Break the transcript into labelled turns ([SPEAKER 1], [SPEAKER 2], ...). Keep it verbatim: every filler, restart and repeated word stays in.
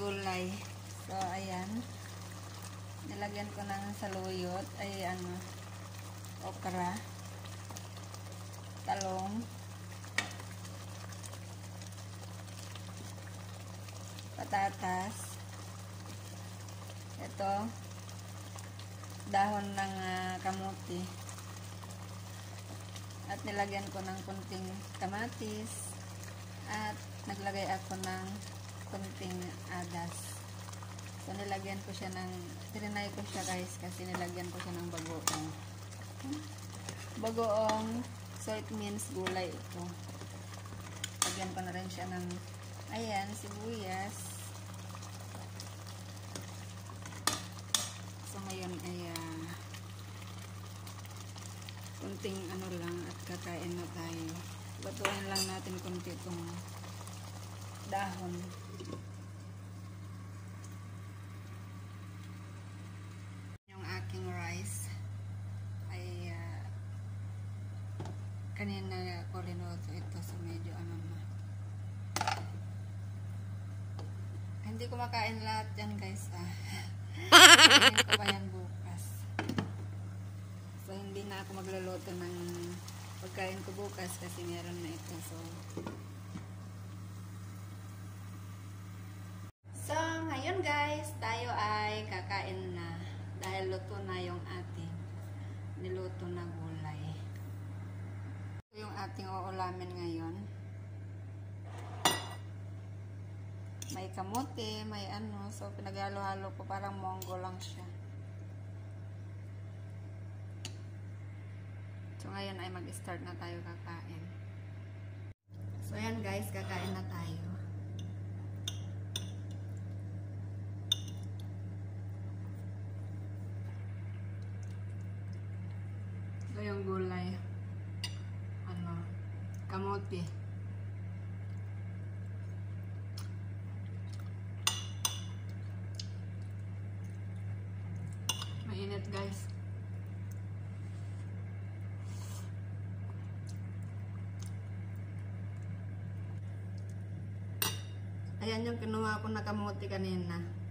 [SPEAKER 1] gulay. So, ayan. Nilagyan ko ng saluyot. Ay, ano, okra. Talong. Patatas. Ito. Dahon ng uh, kamote. At nilagyan ko ng kunting kamatis. At naglagay ako ng kunting adas. So, nilagyan ko siya ng, trinay ko siya guys, kasi nilagyan ko siya ng bagoong. Bagoong, so it means gulay ito. Lagyan ko na rin siya ng, ayan, sibuyas. So, ngayon ay, uh, kunting ano lang at kakain na tayo. Batuin lang natin kunti itong dahon. Yung aking rice ay uh, kanina ko linuto ito, so medyo ano na. Hindi ko makain lahat yan guys, ah. Kainin ko pa yan bukas. So hindi na ako magluluto ng pagkain ko bukas kasi meron na ito. So, so ngayon guys, tayo ay kakain na dahil luto na yung ating niluto na gulay. Ito yung ating uulamin ngayon. May kamote, may ano. So, pinaghalo-halo ko, parang monggo lang siya. So, ngayon ay mag-start na tayo kakain. So, ayan guys, kakain na tayo. Ito yung gulay. Ano, kamote. Mainit guys. Ayan yung kinuha ko na kamote kanina.